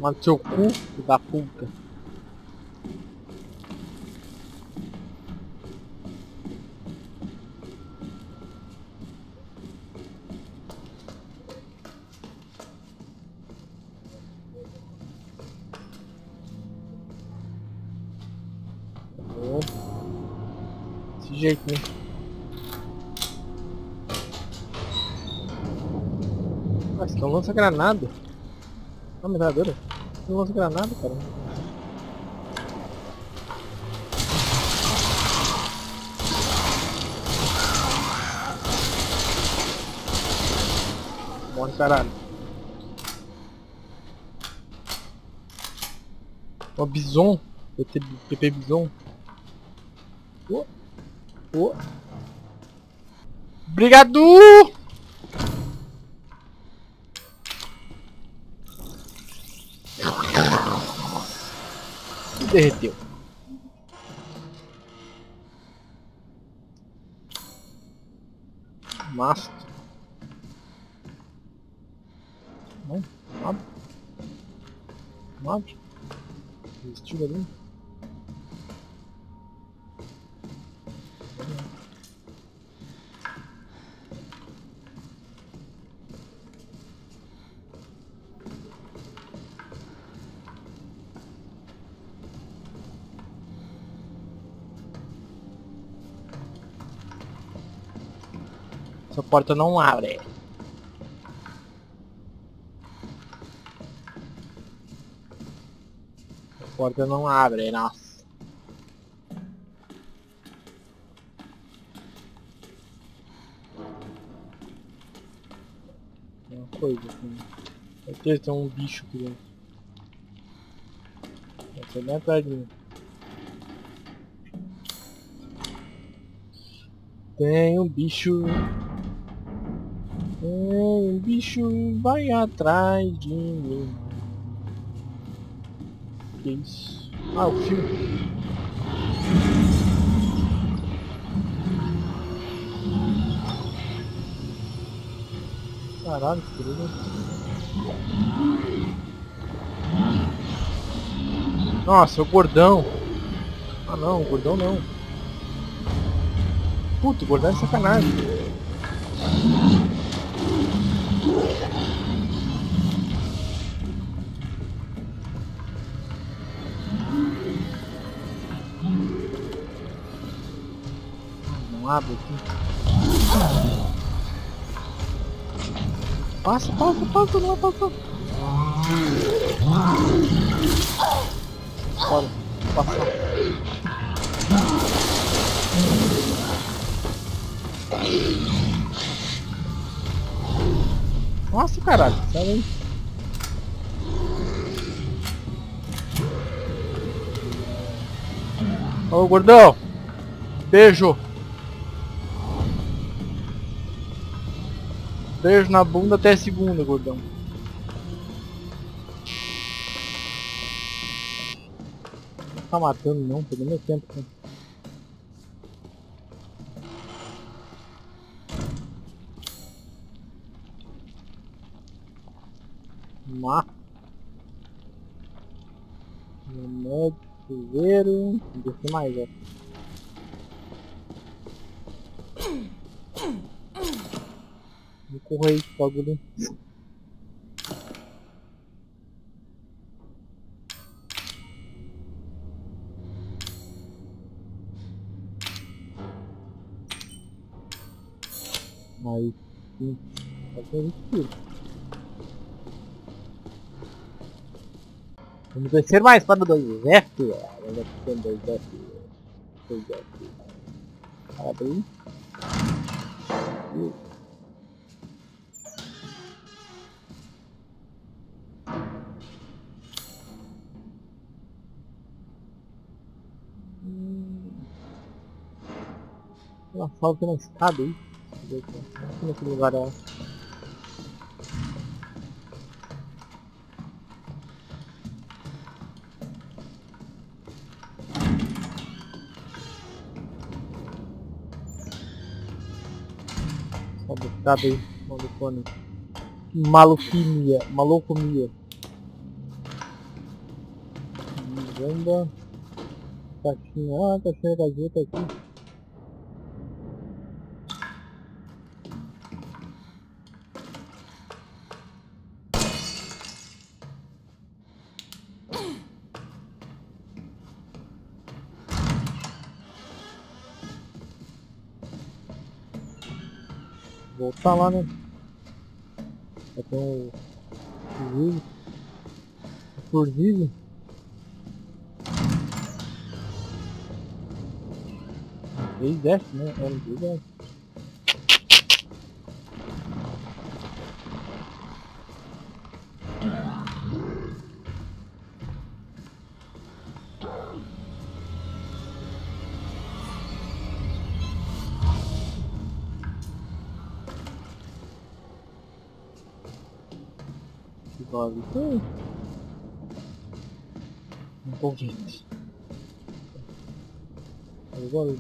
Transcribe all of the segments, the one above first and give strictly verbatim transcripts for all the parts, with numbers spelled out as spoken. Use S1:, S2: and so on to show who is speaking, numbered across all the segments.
S1: Manda seu cu, filho da puta. Desse jeito, né? Mas que não lança granada. Ah, metralhadora. Não lança granada, cara. Morre, caralho. Ó, Bison. P P Bison. Oh. Oh. Obrigado! Derreteu. Mastro. Não, nada. Nada. Resistiu ali. Essa porta não abre. A porta não abre, nossa. Tem uma coisa assim. Certeza tem um bicho aqui dentro. Vai ser bem atrás de mim. Tem um bicho. Tem um bicho, vai atrás de mim. Que isso? Ah, o fio. Caralho, que beleza. Nossa, o gordão. Ah não, o gordão não. Puta, o gordão é sacanagem. Não abre aqui. Passa, passa, passa, não vai passar. Bora, passar. Nossa, caralho, sai aí. Ô, gordão. Beijo. Beijo na bunda até segunda, gordão. Não tá matando não, perdeu meu tempo. Né? Má. Remédio, chuveiro. Vou descer mais, ó. Vou correr aí com o bagulho. Aí sim. Vai ter vinte. Vamos descer mais para o deserto. Vamos descer no deserto. Deserto. Abre. Ela falta uma escada aí. Deixa eu ver aqui nesse lugar ela. Sobe a escada aí, malucone. Maluquimia, malucomia. bomba. Caixinha, ah, caixinha da Jeta aqui. Voltar lá, né? Já tem o fusível. O fusível. três F, né? É um três F. Que barulho foi? Um pouquinho. Olha o barulho.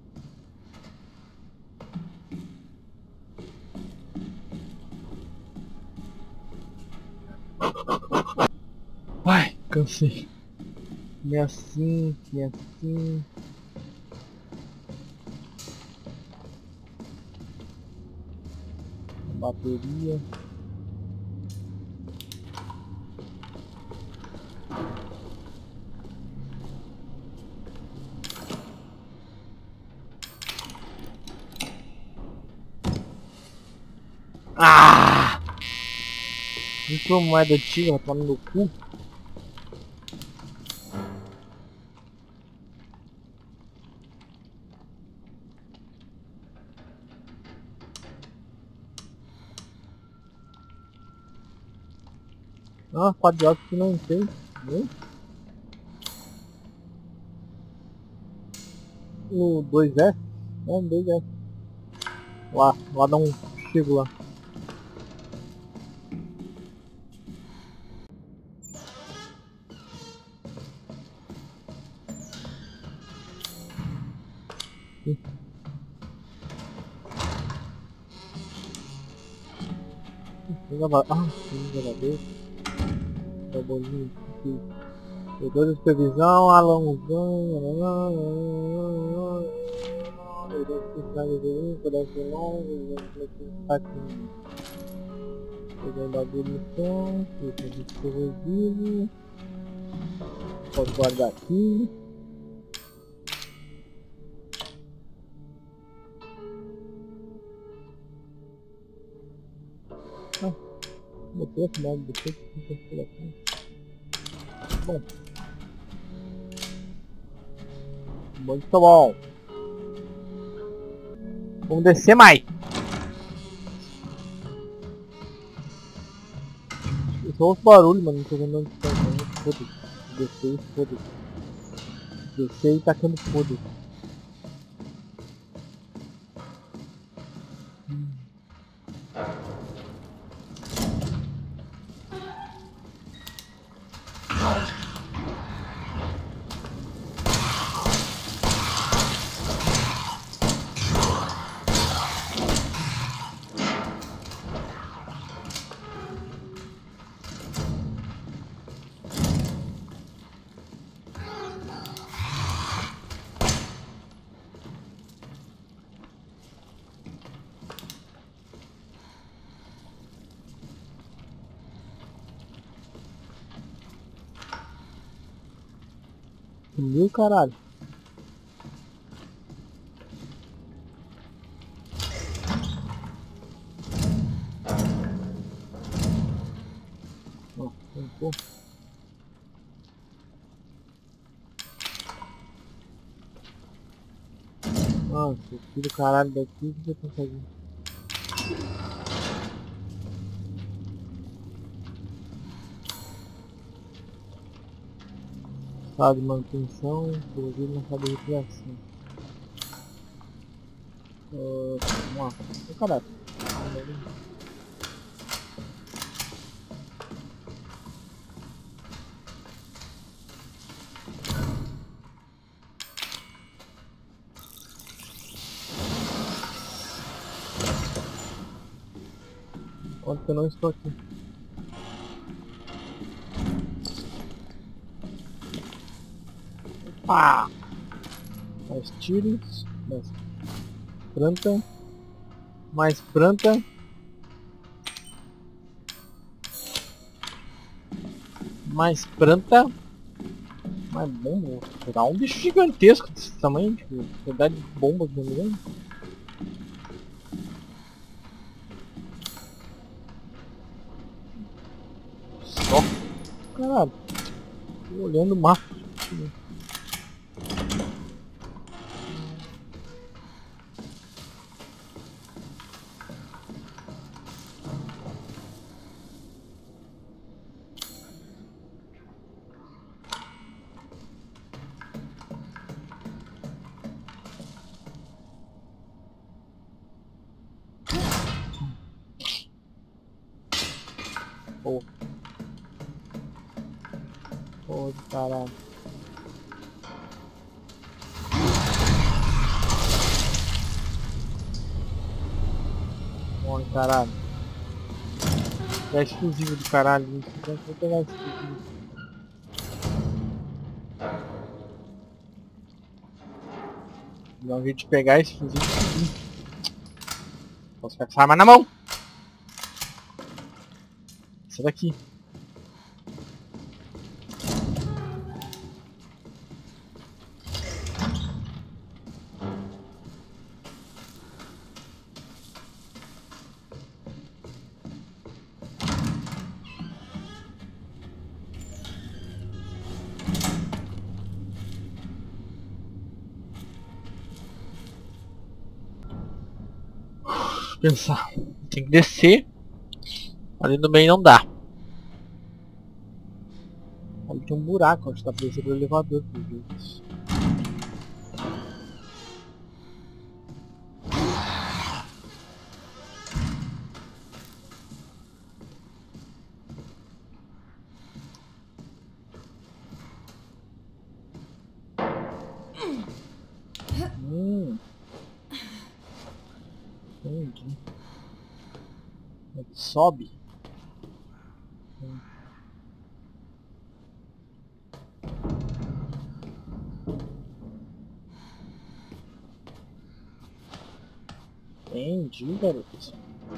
S1: Ai, cansei. E assim, e assim. A bateria. Ah! Isso moeda antiga, tá no meu cu. Ah, quadrado que não tem. Né? O dois F? É, um dois F. Lá, lá dá um chego lá. Jogava. Ah, tem jogador. É o bolinho aqui. Doutor de supervisão, Alonzão. Identidade coração longo, pegando bagulho no chão, fica de corrosivo. Pode guardar aqui. Ah, botei a cidade do peito que fica por aqui. Bom. Muito bom. Vamos descer mais. Só os barulhos, mano. Não tô vendo onde tá. Foda-se. Descer e foda-se. Descer e tacando foda-se. Hum. Sumiu, caralho. Ó, tentou. Nossa, tira o caralho daqui que você consegue. Sala de manutenção, inclusive na sala de recreação. Uh, vamos lá. Ô caralho. Onde que eu não estou aqui? Pá! Mais tiros. Mais planta. Mais planta. Mais planta. Mais bomba. Vou pegar um bicho gigantesco desse tamanho. Tipo, quantidade de bombas no meio. Só. Caralho. Tô olhando o mapa. Pô. Pô, caralho. Bom, caralho. É exclusivo do caralho. Vou pegar esse exclusivo. Dá um jeito de pegar esse fuzil. Posso ficar com essa arma na mão. Essa daqui. Pensar. Tem que descer. Ali no meio não dá. Ali tem um buraco onde está preso o elevador. Por vezes. Hum. Entendi. Ele sobe. Hum. Entendi, garoto.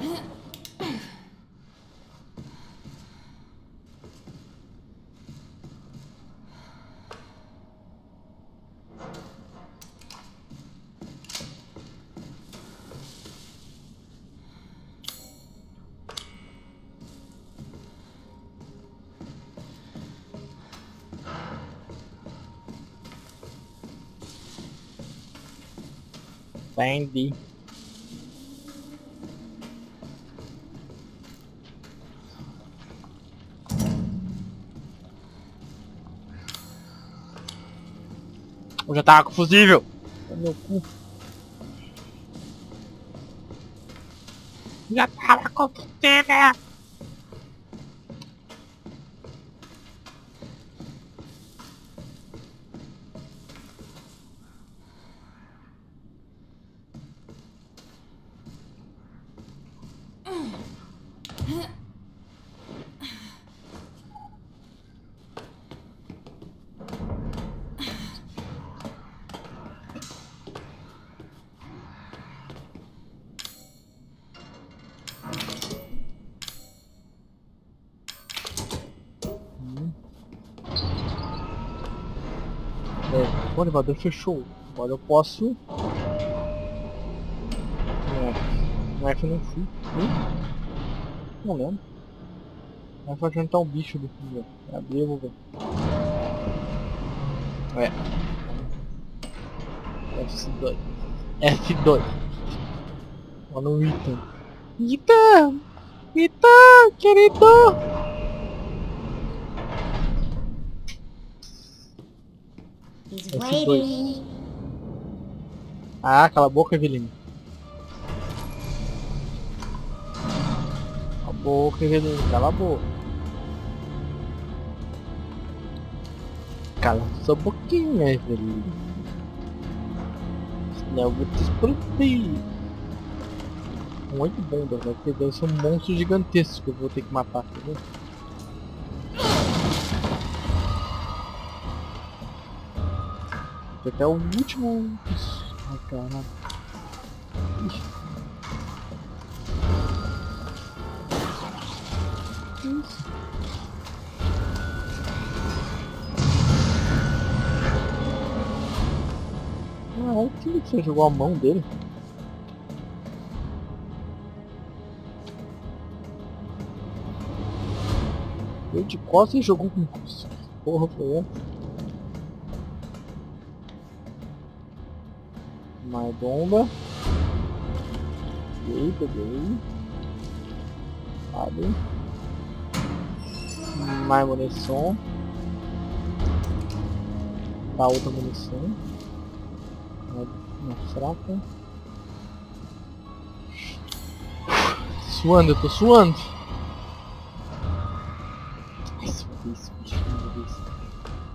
S1: Entendi. Eu já tava com fusível. É meu cu. Já tava com fusível. É, o elevador fechou. Agora eu posso... Não, não é que eu não fui. Fui? Não lembro. Vai pra jantar um bicho do filho. Abrir, eu vou ver. É. F dois. F dois. Olha o Ethan. Ethan! Ethan, querido! F dois. Ah, cala a boca, Evelyn. Cala a boca, Evelyn. Cala a boca. Cala sua boquinha, Evelyn. Senão eu vou te explodir. Muito bom, vai ter deve ser um monstro gigantesco que eu vou ter que matar, tá vendo? Até o último... Ai, caralho. Ixi. Que isso? Ah, é que você jogou a mão dele. Veio de costas e jogou com custo. Porra, foi essa? Mais bomba. Peguei, peguei. Sabe? Mais munição. Tá outra munição. Uma fraca. Suando, eu tô suando. Isso, isso, bicho, isso.